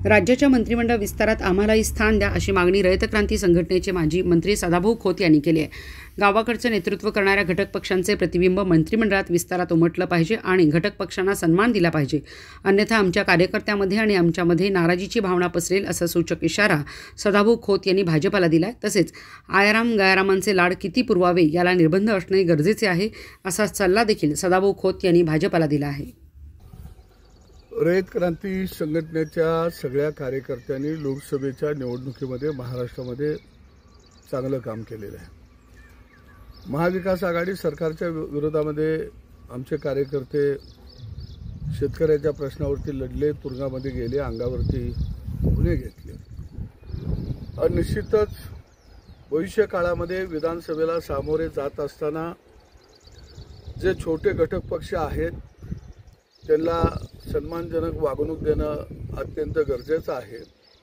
राज्याच्या मंत्रिमंडळ विस्तारात आम्हालाही स्थान द्या अशी मागणी रयत क्रांती संघटनेचे माजी मंत्री सदाभाऊ खोत यांनी केली आहे। गावाकडचे नेतृत्व करणाऱ्या घटक पक्षांचे प्रतिबिंब मंत्रिमंडळात विस्तारात उमटलं पाहिजे आणि घटक पक्षांना सन्मान दिला पाहिजे, अन्यथा आमच्या कार्यकर्त्यांमध्ये आणि आमच्यामध्ये नाराजीची भावना पसरेल असा सूचक इशारा सदाभाऊ खोत यांनी भाजपला दिला आहे। तसेच आयाराम गयारामांचे लाड किती पुरवावे याला निर्बंध असणे गरजेचे आहे असा सल्ला देखील सदाभाऊ खोत यांनी भाजपला दिला आहे। रयत क्रांती संघटनेच्या सगळ्या कार्यकर्त्यांनी लोकसभेच्या निवडणुकीमध्ये महाराष्ट्रामध्ये चांगलं काम केलेलं आहे। महाविकास आघाडी सरकारच्या विरोधामध्ये आमचे कार्यकर्ते शेतकऱ्याच्या प्रश्नावरती लढले, तुरुंगामध्ये गेले, अंगावरती गुन्हे घेतले। निश्चितच भविष्य काळामध्ये विधानसभेला सामोरे जात असताना जे छोटे घटक पक्ष आहेत त्यांना सन्मानजनक वागणूक देणं अत्यंत गरजेचं आहे।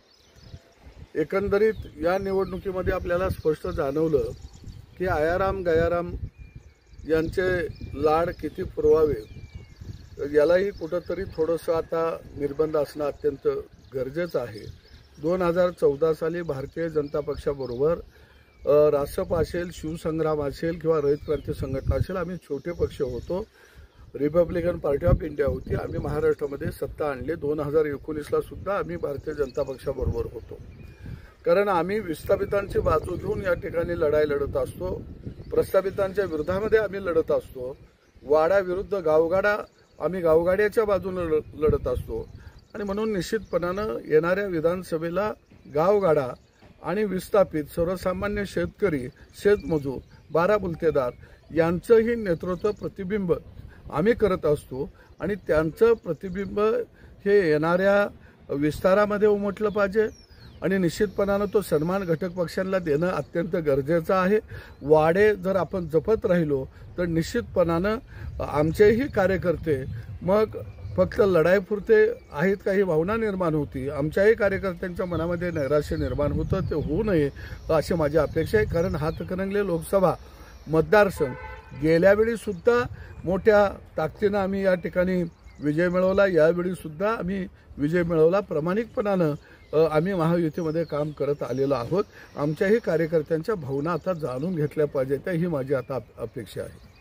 एकंदरीत या निवडणुकीमध्ये आपल्याला स्पष्ट जाणवलं की आयाराम गयाराम यांचे लाड किती पुरवावे यालाही कुठंतरी थोडंसं आता निर्बंध असणं अत्यंत गरजेचं आहे। 2014 साली भारतीय जनता पक्षाबरोबर रासप असेल, शिवसंग्राम असेल किंवा रयत क्रांती संघटना असेल, आम्ही छोटे पक्ष होतो। रिपब्लिकन पार्टी ऑफ इंडिया होती, आम्ही महाराष्ट्रामध्ये सत्ता आणली। 2019ला सुद्धा आम्ही भारतीय जनता पक्षाबरोबर होतो, कारण आम्ही विस्थापितांची बाजू घेऊन या ठिकाणी लढाई लढत असतो। प्रस्थापितांच्या विरोधामध्ये आम्ही लढत असतो। वाडा विरुद्ध गावगाडा आम्ही गावगाड्याच्या बाजूने लढत असतो आणि म्हणून निश्चितपणानं येणाऱ्या विधानसभेला गावगाडा आणि विस्थापित सर्वसामान्य शेतकरी, शेतमजूर, बाराबुलतेदार यांचंही नेतृत्व प्रतिबिंब आम्ही करत असतो आणि त्यांचं प्रतिबिंब हे येणाऱ्या विस्तारामध्ये उमटलं पाहिजे आणि निश्चितपणानं तो सन्मान घटक पक्षांना देणं अत्यंत गरजेचं आहे। वाडे जर आपण जपत राहिलो तर निश्चितपणानं आमचेही कार्यकर्ते मग फक्त लढाईपुरते आहेत काही भावना निर्माण होती, आमच्याही कार्यकर्त्यांच्या मनामध्ये नैराश्य निर्माण होतं, ते होऊ नये अशी माझी अपेक्षा आहे। कारण हातकणंगले लोकसभा मतदारसंघ गेल्यावेळी सुद्धा मोठ्या ताकदीनं आम्ही या ठिकाणी विजय मिळवला, यावेळी सुद्धा आम्ही विजय मिळवला। प्रामाणिकपणानं आम्ही महायुतीमध्ये काम करत आलेलो आहोत। आमच्याही कार्यकर्त्यांच्या भावना आता जाणून घेतल्या पाहिजेत ही माझी आता अपेक्षा आहे।